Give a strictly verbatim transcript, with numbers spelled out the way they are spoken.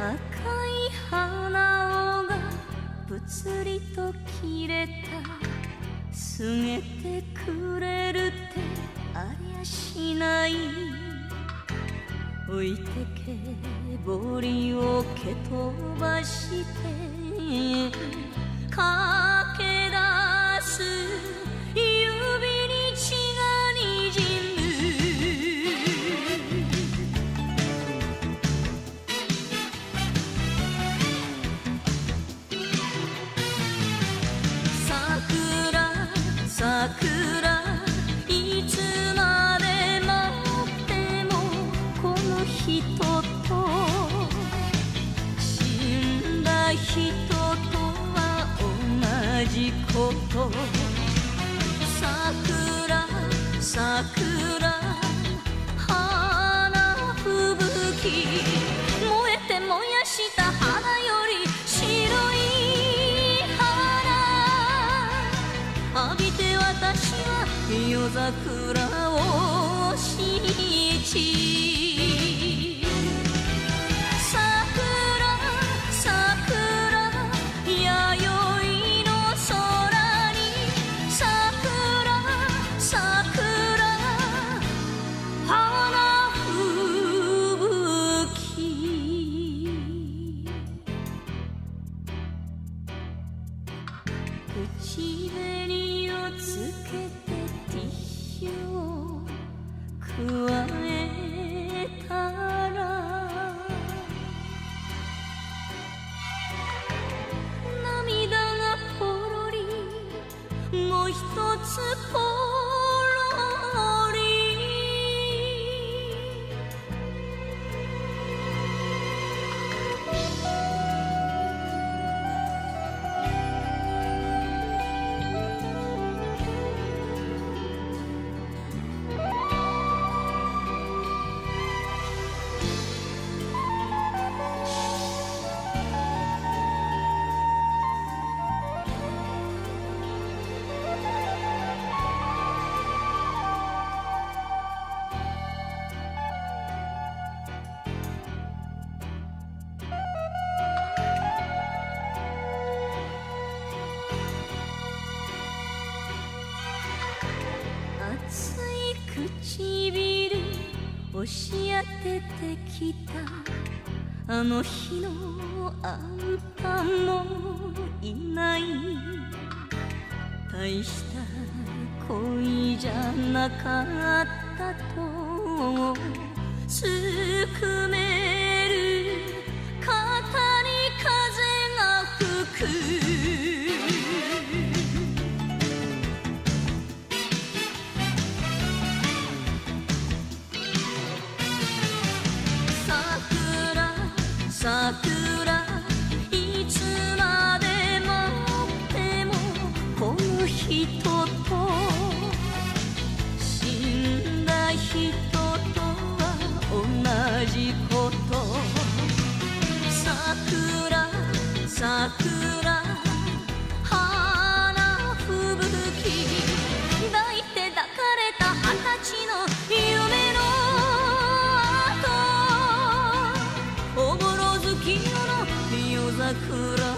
赤い花がぷつりと切れた。すげてくれるってありゃしない。置いてけぼりを蹴飛ばして駆け出す。指に血がにじむ。桜桜いつまで待ってもこの人と死んだ人とは同じこと。桜桜花吹雪燃えて燃やした花より白い花浴びて私は夜桜を信じ。桜桜弥生の空に桜桜花吹雪。口紅をつけてティッシュをくわえたら涙がポロリもう一つポロリ。熱い唇押し当ててきた。あの日のあんたもいない。大した恋じゃなかったとすくめる。肩に風が吹く。桜いつまで待ってもこの人と死んだ人とは同じこと。桜桜花吹雪抱いて抱かれた二十歳の夢の夜桜